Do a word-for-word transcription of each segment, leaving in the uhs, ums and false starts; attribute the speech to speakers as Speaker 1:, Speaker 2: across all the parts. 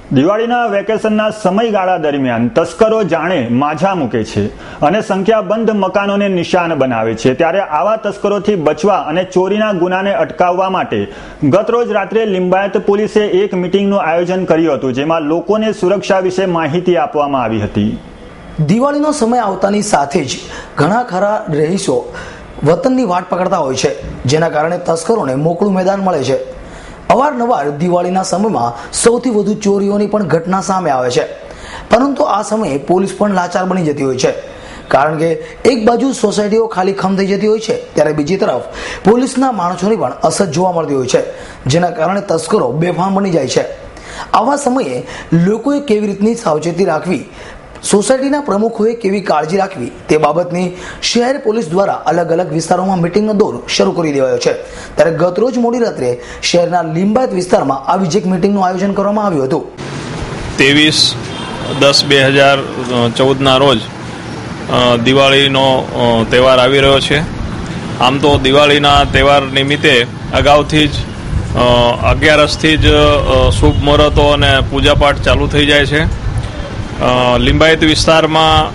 Speaker 1: દિવાળીના વેકેશનના સમયગાળા દરમિયાન તસ્કરો જાણે માઝા મૂકે છે અને સંખ્યાબંધ મકાનોને નિશાન બનાવે છે। ત્યારે આવા તસ્કરોથી બચવા અને ચોરીના ગુનાને અટકાવવા માટે ગતરોજ રાત્રે લિંબાયત પોલીસે એક મીટિંગનું આયોજન કર્યું હતું, જેમાં લોકોને સુરક્ષા વિશે માહિતી આપવામાં આવી હતી।
Speaker 2: દિવાળીનો સમય આવતાની સાથે જ ઘણા ખરા રહીશો વતનની વાટ પકડતા હોય છે, જેના કારણે તસ્કરોને મોકળું મેદાન મળે છે। અવારનવાર દિવાળીના સમયમાં સૌથી વધુ ચોરીઓની પણ ઘટના સામે આવે છે, પરંતુ આ સમયે પોલીસ પણ લાચાર બની જતી હોય છે, કારણ કે એક બાજુ સોસાયટીઓ ખાલી ખમ થઈ જતી હોય છે, ત્યારે બીજી તરફ પોલીસના માણસોની પણ અસર જોવા મળતી હોય છે, જેના કારણે તસ્કરો બેફામ બની જાય છે। આવા સમયે લોકોએ કેવી રીતની સાવચેતી રાખવી, સોસાયટીના પ્રમુખોએ કેવી કાળજી રાખવી તે બાબતની શહેર પોલીસ દ્વારા અલગ અલગ વિસ્તારોમાં મીટિંગનો દોર શરૂ કરી દેવાયો છે। ત્યારે ગતરોજ મોડી રાત્રે શહેરના લિંબાયત વિસ્તારમાં આવી જ એક મીટિંગનું આયોજન કરવામાં આવ્યું હતું।
Speaker 3: ત્રેવીસ દસ બે હજાર ચૌદના રોજ દિવાળીનો તહેવાર આવી રહ્યો છે। આમ તો દિવાળીના તહેવાર નિમિત્તે અગાઉથી જ અગિયારસથી જ શુભ મુહૂર્તો અને પૂજાપાઠ ચાલુ થઈ જાય છે। લિંબાયત વિસ્તારમાં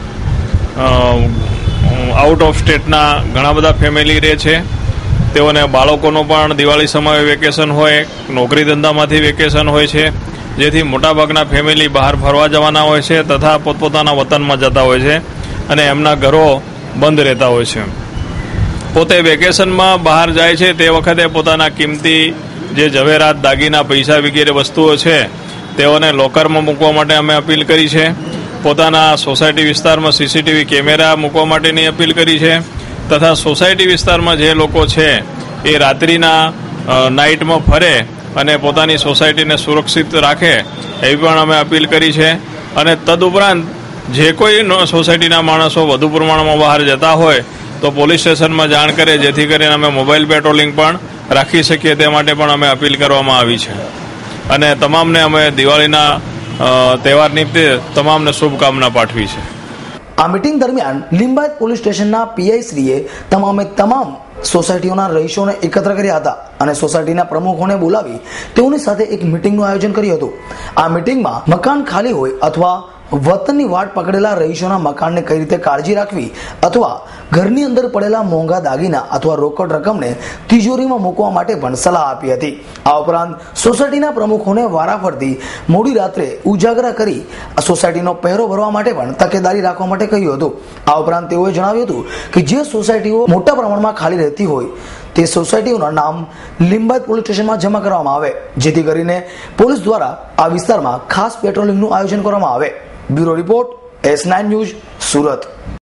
Speaker 3: આઉટ ઓફ સ્ટેટના ઘણા બધા ફેમિલી રહે છે, તેઓને બાળકોનું પણ દિવાળી સમયે વેકેશન હોય, નોકરી ધંધામાંથી વેકેશન હોય છે, જેથી મોટાભાગના ફેમિલી બહાર ફરવા જવાના હોય છે તથા પોતપોતાના વતનમાં જતા હોય છે અને એમના ઘરો બંધ રહેતા હોય છે। પોતે વેકેશનમાં બહાર જાય છે તે વખતે પોતાના કિંમતી જે ઝવેરાત, દાગીના, પૈસા વગેરે વસ્તુઓ છે તેઓને લોકરમાં મૂકવા માટે અમે અપીલ કરી છે। પોતાના સોસાયટી વિસ્તારમાં સીસીટીવી કેમેરા મૂકવા માટેની અપીલ કરી છે તથા સોસાયટી વિસ્તારમાં જે લોકો છે એ રાત્રિના નાઇટમાં ફરે અને પોતાની સોસાયટીને સુરક્ષિત રાખે એવી પણ અમે અપીલ કરી છે। અને તદુપરાંત જે કોઈ સોસાયટીના માણસો વધુ પ્રમાણમાં બહાર જતા હોય તો પોલીસ સ્ટેશનમાં જાણ કરે, જેથી કરીને અમે મોબાઈલ પેટ્રોલિંગ પણ રાખી શકીએ તે માટે પણ અમે અપીલ કરવામાં આવી છે। અને તમામને અમે દિવાળીના તહેવાર નિમિત્તે તમામને શુભકામના પાઠવી છે।
Speaker 2: આ મીટિંગ દરમિયાન લિંબાયત પોલીસ સ્ટેશનના પીઆઈ શ્રીએ તમામે તમામ સોસાયટીઓના રહીશોને એકત્ર કર્યા હતા અને સોસાયટીના પ્રમુખોને બોલાવી તેઓની સાથે એક મીટિંગનું આયોજન કર્યું હતું। આ મીટિંગમાં મકાન ખાલી હોય અથવા વતનની વાટ પકડેલા રહીશોના મકાનને કઈ રીતે કાળજી રાખવી અથવા ઘરની અંદર પડેલા મોંઘા દાગીના અથવા રોકડ રકમને તિજોરીમાં મૂકવા માટે પણ સલાહ આપી હતી। આ ઉપરાંત સોસાયટીના પ્રમુખોને વારાફરતી મોડી રાત્રે ઉજાગરા કરી સોસાયટીનો પહેરો ભરવા માટે પણ તકેદારી રાખવા માટે કહ્યું હતું। આ ઉપરાંત તેઓએ જણાવ્યું હતું કે જે સોસાયટીઓ મોટા પ્રમાણમાં ખાલી રહેતી હોય તે સોસાયટીઓના નામ લિંબાયત પોલીસ સ્ટેશનમાં જમા કરવામાં આવે, જેથી કરીને પોલીસ દ્વારા આ વિસ્તારમાં ખાસ પેટ્રોલિંગનું આયોજન કરવામાં આવે। Bureau report, S nine news, Surat.